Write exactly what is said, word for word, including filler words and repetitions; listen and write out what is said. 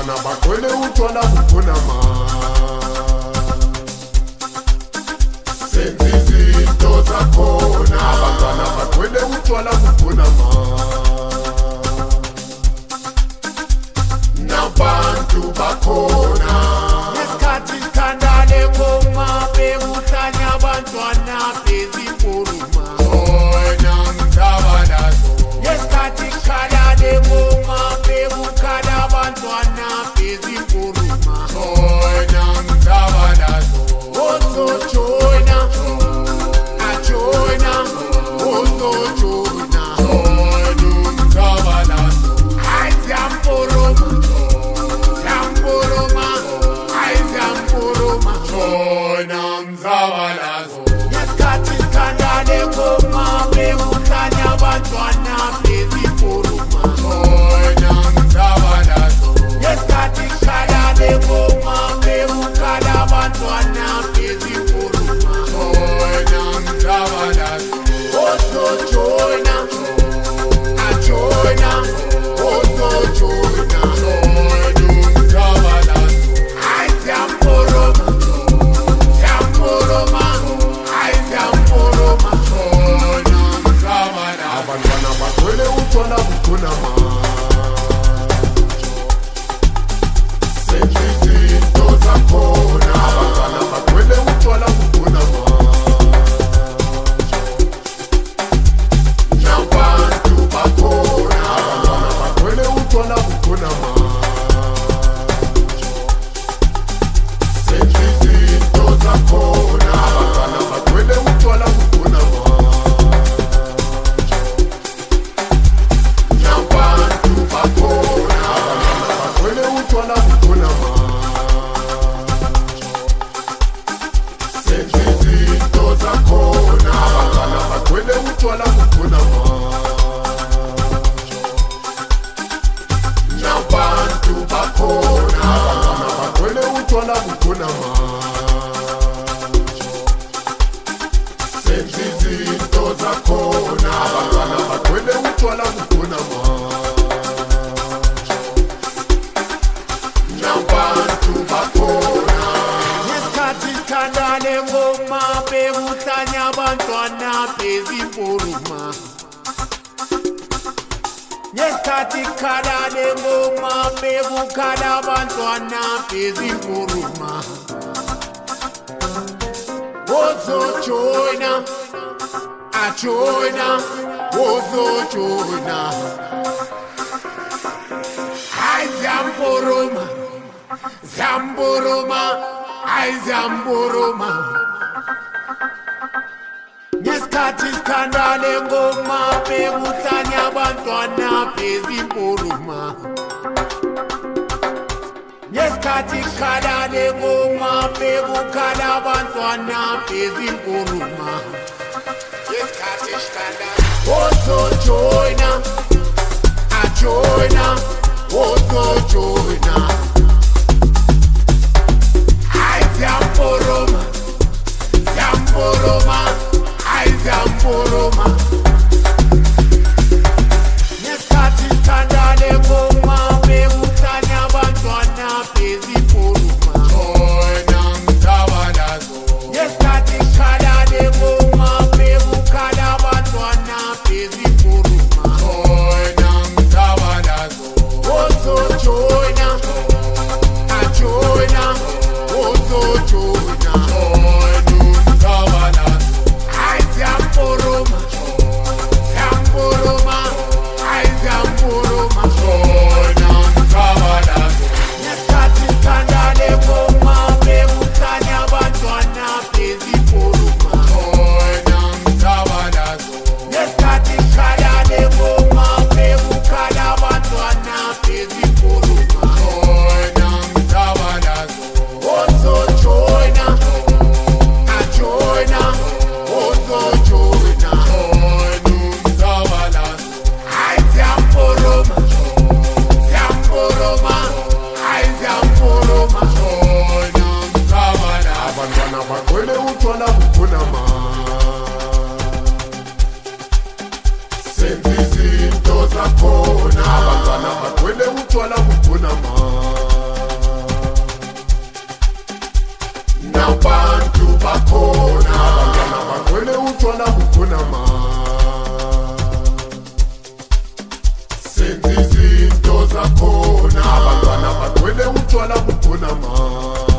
Abantwana bagcwele utshwala bukhona ma. Senza izinto zakhona. Abantwana bagcwele utshwala bukhona ma. Nabantu bakhona. Ngesikhathi sikhandale ngoma bekuhlanya abantwana bezimfuruma. Joina mzabalazo. Ngesikhathi sikhandale ngoma bekukhala abantwana bezimfuruma. Joina mzabalazo. Ozo joina, a joina, ozo joina. Joina mzabalazo. Ay ziyamfuruma, ziyamfuruma, ay ziyamfuruma. Joina mzabalazo. Ngesikhathi sikhandale ngoma bekuhlanya abantwana bezimfuruma. Joina mzabalazo. Ngesikhathi sikhandale ngoma bekukhala abantwana bezimfuruma. Joina mzabalazo. Ozo joina, a joina, ozo joina. Joina mzabalazo. Ay ziyamfuruma, ziyamfuruma, ay ziyamfuruma. Joina mzabalazo. Abantwana bagcwele utshwala bukhona ma. Senza izinto zakhona. Abantwana bagcwele utshwala bukhona ma. Nabantu bakhona. Abantwana bagcwele utshwala bukhona ma. Senza izinto zakhona. Abantwana bagcwele utshwala bukhona ma. Nabantu bakhona. Abantwana bagcwele utshwala bukhona ma. Senza izinto zakhona. Abantwana bagcwele utshwala bukhona ma. Nabantu bakhona. Abantwana bagcwele utshwala bukhona ma. Senza izinto zakhona. Abantwana bagcwele utshwala bukhona ma. Nabantu bakhona. Ngesikhathi sikhandale ngoma bekuhlanya abantwana bezimfuruma. Ngesikhathi sikhandale ngoma bekukhala abantwana bezimfuruma. Ozo joina, a joina, ozo joina. Ay ziyamfuruma, ziyamfuruma, ay ziyamfuruma. Ngesikhathi sikhandale ngoma bekuhlanya abantwana bezimfuruma. Ngesikhathi sikhandale ngoma bekukhala abantwana bezimfuruma. Ngesikhathi sikhandale ozo joina, a joina, ozo joina. Ay ziyamfuruma, ziyamfuruma, ay ziyamfuruma. Ngesikhathi sikhandale ngoma bekuhlanya abantwana bezimfuruma. Joina mzabalazo. Ngesikhathi sikhandale ngoma bekukhala abantwana bezimfuruma. Joina mzabalazo. Ozo joina, nabantu bakhona abantwana bagcwele utshwala bukhona ma senza izinto zakhona abantwana bagcwele utshwala bukhona ma